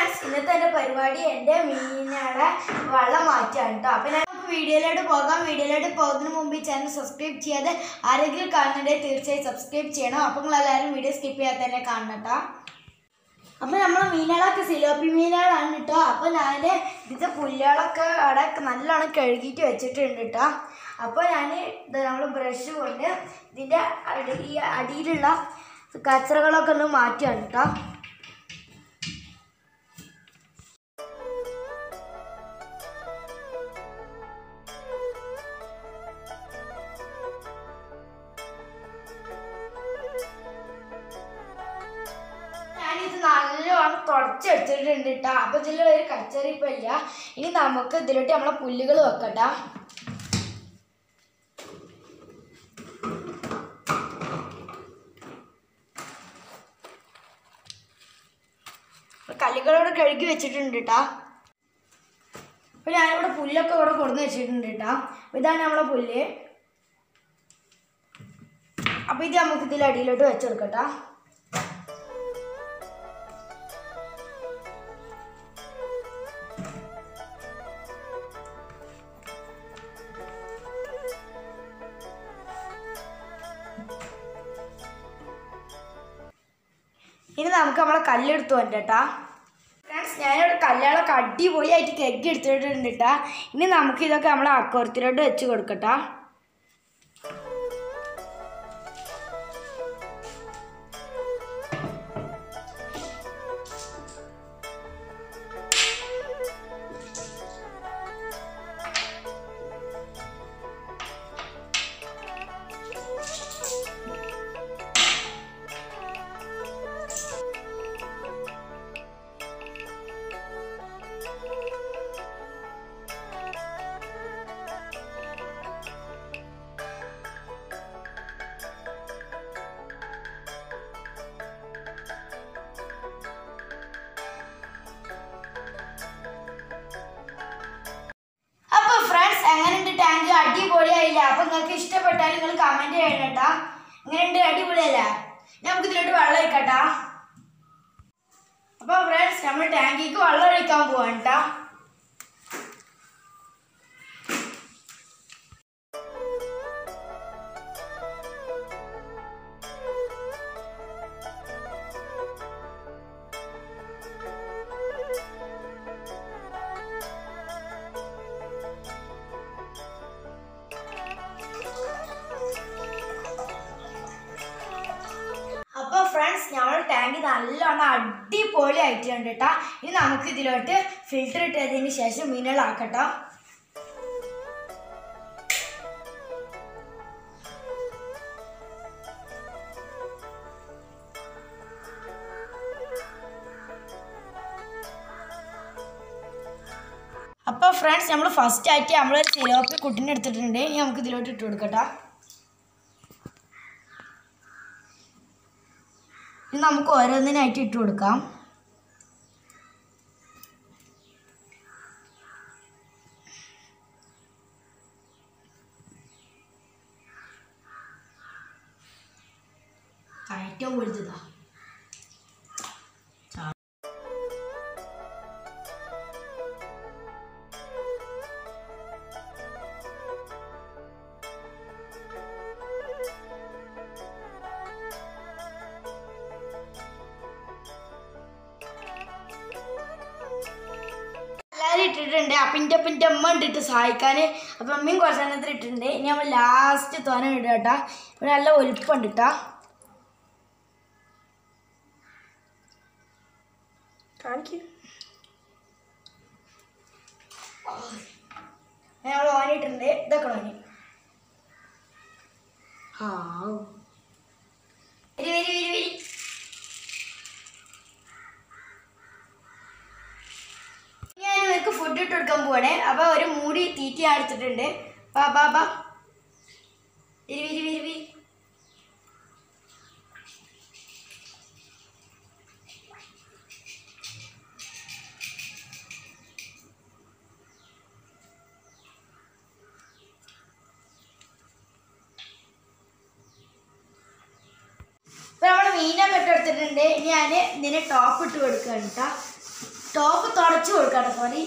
Friends, ഇന്നത്തെ എൻ്റെ പരിപാടി എൻ്റെ മീനുകളെ വെള്ളം മാറ്റാണ് കേട്ടോ. അപ്പോൾ ഞാൻ വീഡിയോയിലോട്ട് പോകാം. വീഡിയോയിലോട്ട് പോകുന്നതിന് മുമ്പ് ഈ ചാനൽ സബ്സ്ക്രൈബ് ചെയ്യാതെ ആരെങ്കിലും കാണുന്നുണ്ടെങ്കിൽ തീർച്ചയായും സബ്സ്ക്രൈബ് ചെയ്യണം. അപ്പോൾ നിങ്ങളെല്ലാവരും വീഡിയോ സ്കിപ്പ് ചെയ്യാതെ തന്നെ കാണണം കേട്ടോ. അപ്പോൾ നമ്മൾ മീനുകളൊക്കെ സിലോപ്പി മീനുകളാണ് കേട്ടോ. അപ്പോൾ ഞാൻ ഇതിൻ്റെ പുല്ലുകളൊക്കെ അവിടെ നല്ലോണം കഴുകിയിട്ട് വെച്ചിട്ടുണ്ട് കേട്ടോ. അപ്പോൾ ഞാൻ നമ്മൾ ബ്രഷ് കൊണ്ട് ഇതിൻ്റെ ഈ അടിയിലുള്ള കച്ചറകളൊക്കെ ഒന്ന് മാറ്റിയാണ് കേട്ടോ. ഞാനിത് നല്ലോണം തുടച്ചെടുത്തിട്ടുണ്ട് കേട്ടോ. അപ്പോൾ ഇതിൽ ഒരു കച്ചറിപ്പം ഇല്ല. ഇനി നമുക്ക് ഇതിലോട്ട് നമ്മളെ പുല്ലുകൾ വെക്കട്ടോ. കല്ലുകളോട് കഴുകി വെച്ചിട്ടുണ്ട് കേട്ടോ. അപ്പോൾ ഞാനിവിടെ പുല്ലൊക്കെ ഇവിടെ കൊടുന്ന് വെച്ചിട്ടുണ്ട് കേട്ടോ. അപ്പോൾ ഇതാണ് നമ്മളെ പുല്ല്. അപ്പോൾ ഇത് നമുക്ക് ഇതിൽ അടിയിലോട്ട് വെച്ചെടുക്കട്ടോ. ഇനി നമുക്ക് നമ്മളെ കല്ലെടുത്ത് വന്നിട്ടാ. ഫ്രണ്ട്സ്, ഞാനിവിടെ കല്ലുകളൊക്കെ അടിപൊളിയായിട്ട് കെക്കി എടുത്തിട്ടുണ്ട് കേട്ടോ. ഇനി നമുക്ക് ഇതൊക്കെ നമ്മളെ അക്കോരത്തിലോട്ട് വെച്ച് കൊടുക്കട്ടോ. എങ്ങനെയുണ്ട് ടാങ്ക്? അടിപൊളിയായില്ല? അപ്പോൾ നിങ്ങൾക്ക് ഇഷ്ടപ്പെട്ടാൽ നിങ്ങൾ കമൻറ്റ് ചെയ്യണം കേട്ടോ. എങ്ങനെയുണ്ട്? അടിപൊളിയല്ല? നമുക്ക് ഇതിലോട്ട് വെള്ളം ഒഴിക്കട്ടോ. അപ്പോൾ ഫ്രണ്ട്സ്, നമ്മൾ ടാങ്കിക്ക് വെള്ളം ഒഴിക്കാൻ പോവാണ് കേട്ടോ. അപ്പോൾ ഫ്രണ്ട്സ്, ഞങ്ങളുടെ ടാങ്ക് നല്ലോണം അടിപൊളി ആയിട്ടുണ്ട് കേട്ടോ. ഇനി നമുക്ക് ഇതിലോട്ട് ഫിൽറ്റർ ഇട്ടതിന് ശേഷം മീനുകളാക്കട്ടോ. അപ്പോൾ ഫ്രണ്ട്സ്, നമ്മൾ ഫസ്റ്റ് ആയിട്ട് നമ്മളൊരു സിലോപ്പി കുട്ടീനെ എടുത്തിട്ടുണ്ട്. ഇനി നമുക്ക് ഇതിലോട്ട് ഇട്ട് കൊടുക്കട്ടോ. ഇനി നമുക്ക് ഓരോന്നിനായിട്ട് ഇട്ട് കൊടുക്കാം. ഏറ്റവും വലുതാ. ഇട്ടിട്ടുണ്ട്. അപ്പം എൻ്റെ അമ്മ ഇട്ടിട്ട് സഹായിക്കാൻ. അപ്പം അമ്മയും കുറച്ച് എണ്ണത്തിൽ ഇട്ടിട്ടുണ്ട്. ഇനി നമ്മൾ ലാസ്റ്റ് തോന ഇടുക കേട്ടോ. ഇവിടെ നല്ല ഒലിപ്പുണ്ട് കേട്ടോ. കാണിക്കും. നമ്മൾ ഓനിട്ടുണ്ട്. ഇതൊക്കെ ഓനി. ആ വരി വരി വരി വരി. ഞാൻ ഇവർക്ക് ഫുഡ് ഇട്ട് കൊടുക്കാൻ പോവാണേ. അപ്പോൾ ഒരു മൂടി തീറ്റി ഞാൻ എടുത്തിട്ടുണ്ട്. ബാ ബാ ബാ വരി വരി വരി വരി. ഇപ്പോൾ നമ്മൾ മീനൊക്കെ ഇട്ട് കൊടുത്തിട്ടുണ്ട്. ഇനി ഞാൻ ഇതിന് ടോപ്പ് ഇട്ട് കൊടുക്കുകയാണ് കേട്ടോ. ടോപ്പ് തുടച്ചു കൊടുക്കട്ടെ. സോറി.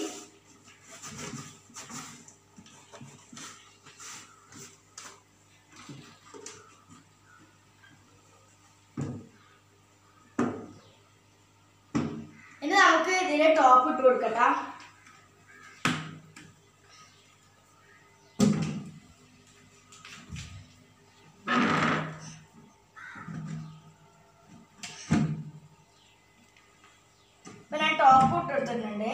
ഇനി നമുക്ക് ഇതിന്റെ ടോപ്പ് ഇട്ട് കൊടുക്കട്ടെ. ഇപ്പൊ ഞാൻ ടോപ്പ് ഇട്ട് കൊടുത്തിട്ടുണ്ട്.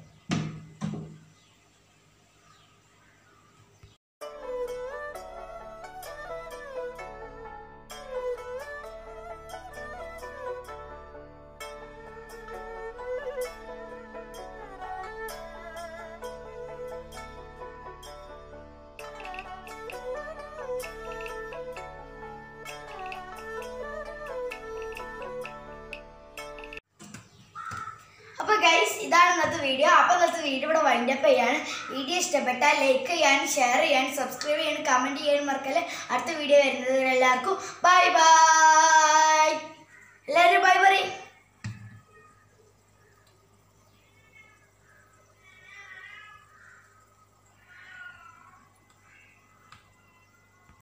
അപ്പോൾ ഗൈസ് ഇതാണ് ഇന്നത്തെ വീഡിയോ. അപ്പോൾ ഇന്നത്തെ വീഡിയോ ഇവിടെ വൈൻഡപ്പ് ചെയ്യാണ്. വീഡിയോ ഇഷ്ടപ്പെട്ടാൽ ലൈക്ക് ചെയ്യാനും ഷെയർ ചെയ്യാനും സബ്സ്ക്രൈബ് ചെയ്യാനും കമൻറ്റ് ചെയ്യാനും മറക്കല്ലേ. അടുത്ത വീഡിയോ വരുന്നത് എല്ലാവർക്കും ബൈ ബൈ.